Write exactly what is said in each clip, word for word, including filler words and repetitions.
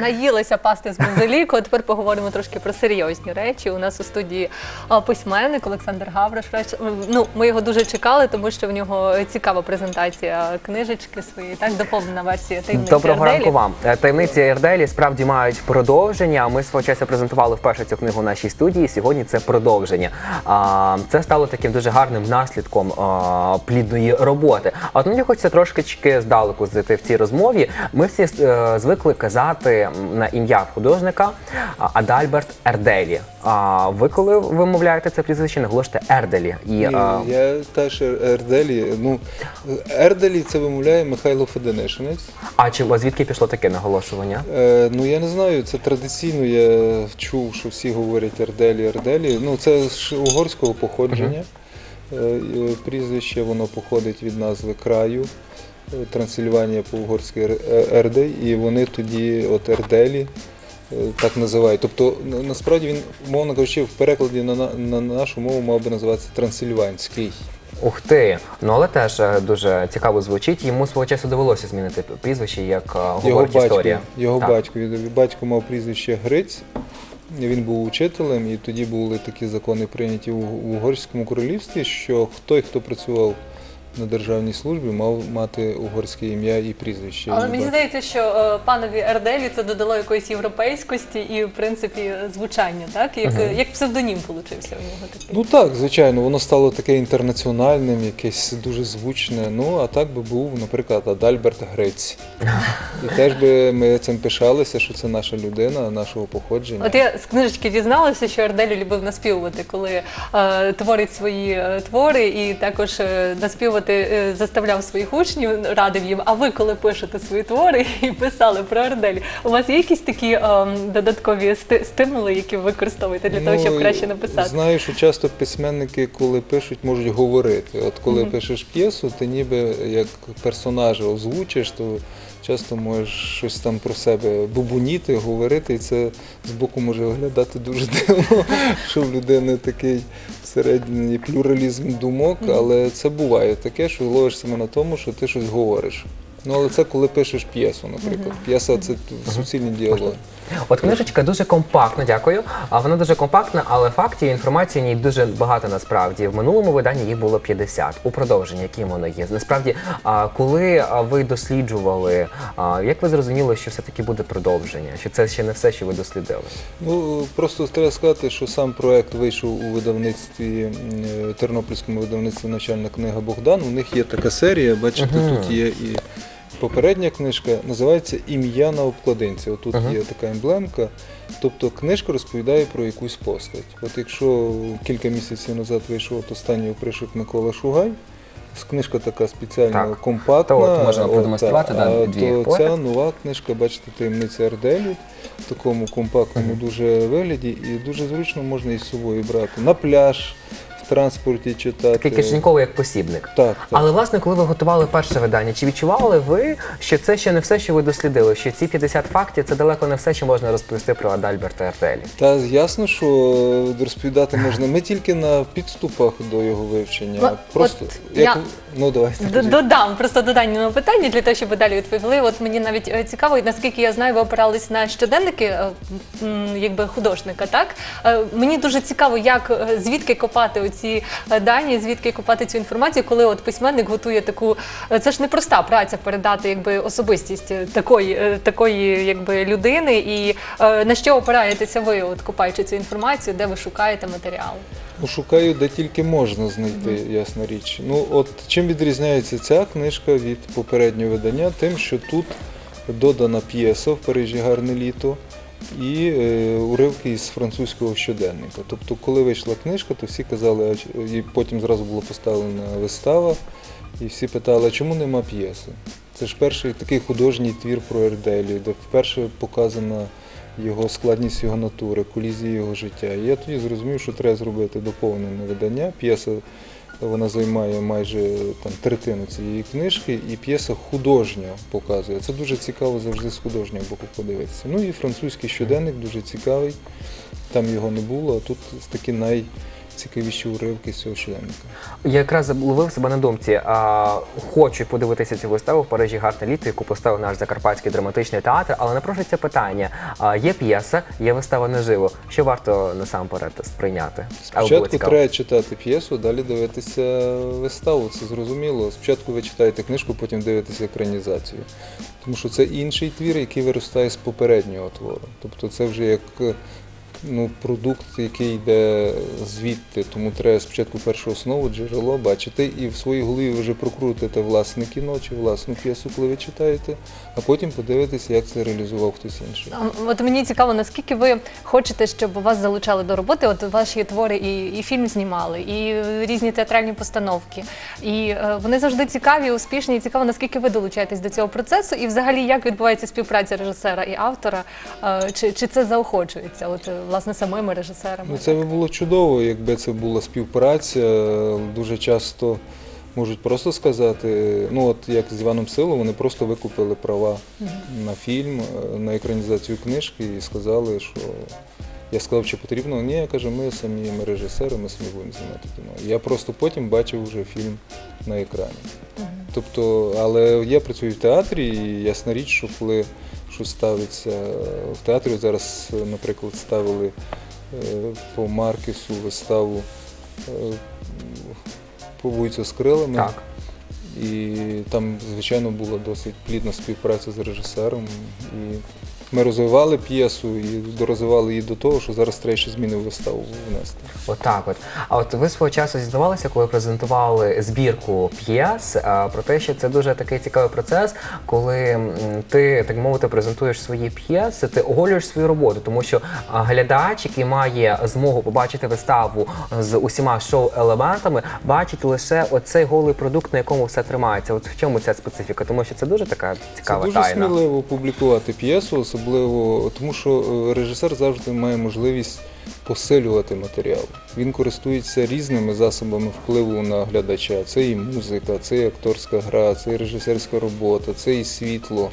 наїлися пасти з базиліку, а тепер поговоримо трошки про серйозні речі. У нас у студії письменник Олександр Гаврош. Ну, ми його дуже чекали, тому що в нього цікава презентація книжечки своєї, так, доповнена версія «Таємниці Ерделі». Доброго ранку вам. «Таємниці Ерделі» справді мають продовження. Ми свого часу презентували вперше цю книгу в нашій студії, сьогодні це продовження. Це стало таким дуже гарним наслідком плідної роботи. А от мені хочеться трошки здалеку зайти в цій розмові. Ми всі звикли казати на ім'я художника Адальберт Ерделі. А ви, коли вимовляєте це прізвище, наголошуєте Ерделі? І, Ні, а... я теж Ерделі. Ну, Ерделі це вимовляє Михайло Феденишинець. А чи, звідки пішло таке наголошування? Е, ну, я не знаю, це традиційно, я чув, що всі говорять Ерделі, Ерделі. Ну, це з угорського походження. Uh-huh. Е, прізвище, воно походить від назви краю. Трансильванія по-угорськи Ердей, і вони тоді от Ерделі так називають. Тобто, насправді він, мовно кажучи, в перекладі на, на нашу мову мав би називатися Трансильванський. Ух ти! Ну, але теж дуже цікаво звучить. Йому свого часу довелося змінити прізвище, як говорить історія. Його батько. Батько мав прізвище Гриць. Він був учителем, і тоді були такі закони прийняті в Угорському королівстві, що той, хто працював на державній службі, мав мати угорське ім'я і прізвище. Але мені здається, що е, панові Ерделі це додало якоїсь європейськості і, в принципі, звучання, так? Як, uh-huh. як псевдонім получився у нього такий. Ну так, звичайно, воно стало таке інтернаціональним, якесь дуже звучне. Ну, а так би був, наприклад, Адальберт Гриць. І теж би ми цим пишалися, що це наша людина, нашого походження. От я з книжечки дізналася, що Ерделі любив наспівувати, коли е, творить свої е, твори, і також е, наспівувати заставляв своїх учнів, радив їм, а ви коли пишете свої твори і писали про Ерделі, у вас є якісь такі ем, додаткові сти стимули, які ви використовуєте для того, ну, щоб краще написати? Знаю, що часто письменники, коли пишуть, можуть говорити. От коли mm-hmm. пишеш п'єсу, ти ніби як персонажа озвучиш, то часто можеш щось там про себе бубоніти, говорити, і це збоку може виглядати дуже дивно, що в людини такий всередині плюралізм думок, але це буває таке, що ловиш себе на тому, що ти щось говориш. Ну, але це коли пишеш п'єсу, наприклад. П'єса – це суцільні діалоги. От книжечка дуже компактна, дякую. Вона дуже компактна, але фактів і інформації в ній дуже багато насправді. В минулому виданні їх було п'ятдесят. У продовженні, які воно є. Насправді, коли ви досліджували, як ви зрозуміли, що все-таки буде продовження? Що це ще не все, що ви дослідили? Ну, просто треба сказати, що сам проект вийшов у видавництві, Тернопільському видавництві «Навчальна книга Богдан». У них є така серія, бачите, uh-huh. тут є і попередня книжка, називається «Ім'я на обкладинці». Отут uh-huh. є така емблемка. Тобто книжка розповідає про якусь постать. От якщо кілька місяців назад вийшов останній опришок Микола Шугай, книжка така спеціально так. компактна, то от можна продемонструвати, да, дві то ця нова книжка, бачите, «Таємниця Ерделі», в такому компактному uh-huh. дуже вигляді, і дуже зручно можна із собою брати на пляж, в транспорті читати. Такий кишеньковий, як посібник. Так, так. Але, власне, коли ви готували перше видання, чи відчували ви, що це ще не все, що ви дослідили? Що ці п'ятдесят фактів – це далеко не все, що можна розповісти про Адальберта Ерделі? Та ясно, що розповідати можна. Ми тільки на підступах до його вивчення. От, просто, от як... я ну, давайте. Додам просто додання питання для того, щоб ви далі відповіли. От мені навіть цікаво, наскільки я знаю, ви опирались на щоденники якби художника, так? Мені дуже цікаво, як, звідки копати оці дані, звідки копати цю інформацію, коли от письменник готує таку, це ж непроста праця передати якби особистість такої, такої якби людини, і на що опираєтеся ви, от копаючи цю інформацію, де ви шукаєте матеріал? Ну, шукаю, де тільки можна знайти, mm-hmm. ясна річ. Ну, от чим відрізняється ця книжка від попереднього видання? Тим, що тут додана п'єса «В Парижі гарне літо» і е, уривки із французького щоденника. Тобто, коли вийшла книжка, то всі казали, і потім зразу була поставлена вистава, і всі питали, а чому нема п'єси? Це ж перший такий художній твір про Ерделі, де вперше показана його складність його натури, колізії його життя. І я тоді зрозумів, що треба зробити доповнене видання. П'єса, вона займає майже там, третину цієї книжки, і п'єса художньо показує. Це дуже цікаво завжди з художнього боку подивитися. Ну і французький щоденник дуже цікавий, там його не було, а тут такі цікавіші уривки з цього щоденника. Я якраз ловив себе на думці. А, хочу подивитися цю виставу в Парижі гарне літо, яку поставив наш Закарпатський драматичний театр, але напрошується питання. А, є п'єса, є вистава наживо. Що варто насамперед сприйняти? Аби було Спочатку цікаво. треба читати п'єсу, далі дивитися виставу, це зрозуміло. Спочатку ви читаєте книжку, потім дивитеся екранізацію. Тому що це інший твір, який виростає з попереднього твору. Тобто це вже як ну, продукт, який йде звідти, тому треба спочатку першу основу, джерело бачити і в своїй голові ви вже прокрутите власне кіно чи власну п'єсу, коли ви читаєте, а потім подивитися, як це реалізував хтось інший. А, От мені цікаво, наскільки ви хочете, щоб вас залучали до роботи, от ваші твори і, і фільм знімали, і різні театральні постановки. І е, вони завжди цікаві, успішні, і цікаво, наскільки ви долучаєтесь до цього процесу, і взагалі, як відбувається співпраця режисера і автора, е, чи, чи це заохочується, от, е, власне, самими режисерами? Ну, це би було чудово, якби це була співпраця. Дуже часто можуть просто сказати, ну от як з Іваном Силом, вони просто викупили права на фільм, на екранізацію книжки і сказали, що я сказав, чи потрібно. Ні, я кажу, ми самі ми режисери, ми самі будемо знімати кіно. Я просто потім бачив вже фільм на екрані. Тобто, але я працюю в театрі, і ясна річ, що коли щось ставиться в театрі, зараз, наприклад, ставили е, по Маркесу виставу е, по вулицю з крилами. Так. І там, звичайно, була досить плідна співпраця з режисером. І ми розвивали п'єсу і дорозвивали її до того, що зараз треба ще зміни в виставу внести. Отак от. А от ви свого часу зізнавалися, коли презентували збірку п'єс, а, про те, що це дуже такий цікавий процес, коли м, ти, так мовити, презентуєш свої п'єси, ти оголюєш свою роботу, тому що а, глядач, який має змогу побачити виставу з усіма шоу-елементами, бачить лише оцей голий продукт, на якому все тримається. От в чому ця специфіка? Тому що це дуже така цікава Це дуже тайна. сміливо публікувати п'єсу, особливо тому, що режисер завжди має можливість посилювати матеріал. Він користується різними засобами впливу на глядача. Це і музика, це і акторська гра, це і режисерська робота, це і світло.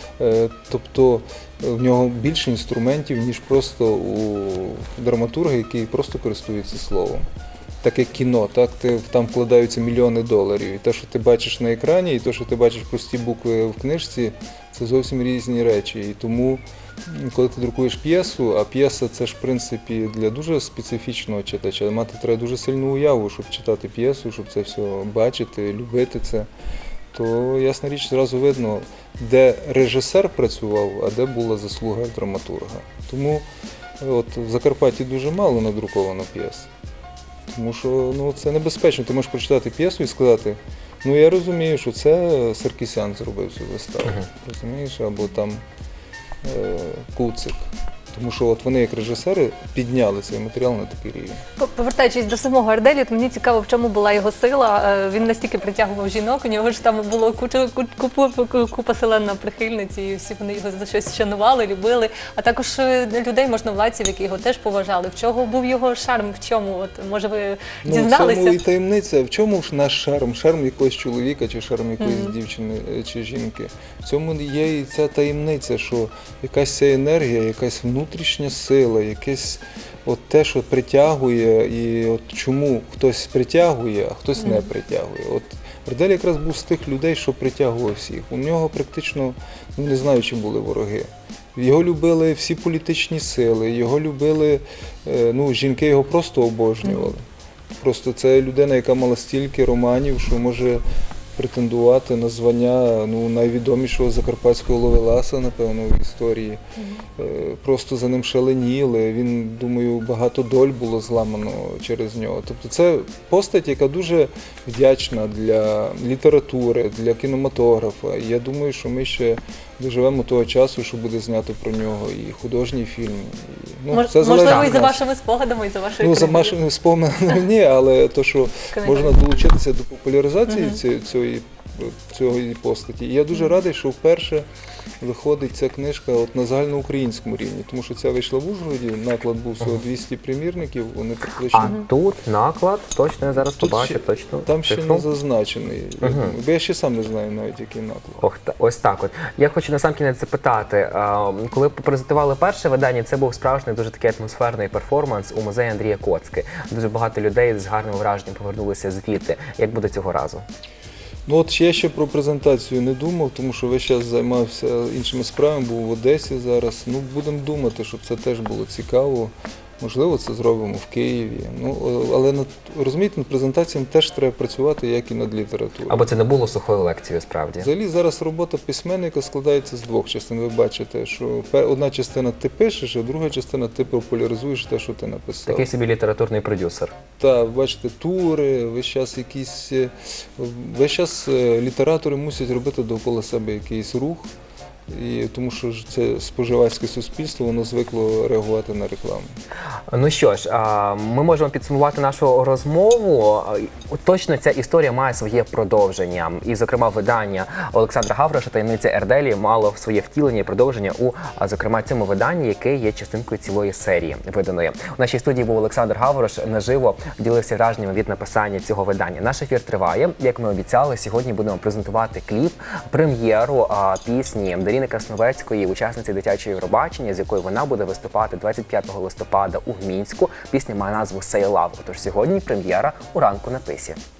Тобто в нього більше інструментів, ніж просто у драматурга, який просто користується словом. Так як кіно, так, ти, там вкладаються мільйони доларів. І те, що ти бачиш на екрані, і те, що ти бачиш прості букви в книжці, це зовсім різні речі. І тому, коли ти друкуєш п'єсу, а п'єса це ж, в принципі, для дуже специфічного читача. Мати треба дуже сильну уяву, щоб читати п'єсу, щоб це все бачити, любити це. То, ясна річ, зразу видно, де режисер працював, а де була заслуга драматурга. Тому от, в Закарпатті дуже мало надруковано п'єс. Тому що ну, це небезпечно. Ти можеш прочитати п'єсу і сказати, ну я розумію, що це Саркісян зробив цю виставу, uh-huh. розумієш, або там е, Куцик. Тому що от вони, як режисери, підняли цей матеріал на такий рівень. Повертаючись до самого Арделі, от мені цікаво, в чому була його сила. Він настільки притягував жінок, у нього ж там було куча, купа, купа селена прихильниць, і всі вони його за щось шанували, любили. А також людей, можновладців, які його теж поважали. В чому був його шарм? В чому? От, може, ви дізналися? Ну, в цьому і таємниця. В чому ж наш шарм? Шарм якогось чоловіка, чи шарм якоїсь mm-hmm. дівчини, чи жінки. В цьому є і ця таємниця, що якась ця енергія, якась внутрішня сила, якесь от те, що притягує, і от чому хтось притягує, а хтось не притягує. От Ардель якраз був з тих людей, що притягував всіх. У нього практично, ну не знаю, чи були вороги. Його любили всі політичні сили, його любили, ну, жінки його просто обожнювали. Просто це людина, яка мала стільки романів, що може претендувати на звання ну, найвідомішого закарпатського ловеласа, напевно, в історії. Mm-hmm. Просто за ним шаленіли, він, думаю, багато доль було зламано через нього. Тобто це постать, яка дуже вдячна для літератури, для кінематографа. І я думаю, що ми ще доживемо того часу, що буде знято про нього і художній фільм. І, ну, Мож, це можливо, і за вашими спогадами, і за вашою Ну, за вашими спогадами ні, але то, що можна долучитися до популяризації mm-hmm. цієї цієї постаті. І я дуже радий, що вперше виходить ця книжка от на загальноукраїнському рівні, тому що ця вийшла в Ужгороді, наклад був всього двісті примірників, вони практично... А тут наклад, точно я зараз Тут побачу, ще- точно Там ще цифру. не зазначений, я думаю. Бо я ще сам не знаю навіть, який наклад. Ох, та- ось так от. Я хочу насамкінець запитати, а, коли презентували перше видання, це був справжній дуже такий атмосферний перформанс у музеї Андрія Коцки. Дуже багато людей з гарним враженням повернулися звідти. Як буде цього разу? Ну от я ще про презентацію не думав, тому що весь час займався іншими справами, був в Одесі зараз. Ну, будемо думати, щоб це теж було цікаво. Можливо, це зробимо в Києві. Ну, але над, розумієте, над презентаціями теж треба працювати, як і над літературою. Або це не було сухою лекцією, справді? Взагалі зараз робота письменника складається з двох частин. Ви бачите, що пе- одна частина ти пишеш, а друга частина ти популяризуєш те, що ти написав. Такий собі літературний продюсер. Так, бачите, тури, весь час якісь, е, весь час е, літератори мусять робити довкола себе якийсь рух, і, тому що ж це споживацьке суспільство, воно звикло реагувати на рекламу. Ну що ж, а, ми можемо підсумувати нашу розмову. А, Точно ця історія має своє продовження. І, зокрема, видання Олександра Гавроша «Таємниця Ерделі» мало своє втілення і продовження у, а, зокрема, цьому виданні, яке є частинкою цілої серії виданої. У нашій студії був Олександр Гаврош, наживо ділився враженнями від написання цього видання. Наш ефір триває. Як ми обіцяли, сьогодні будемо презентувати кліп, прем'єру а, пісні Дарини Красновецької, учасниці дитячого Євробачення, з якою вона буде виступати двадцять п'ятого листопада у Мінську. Пісня має назву «Say Love». Отож сьогодні прем'єра у «Ранку на тисі».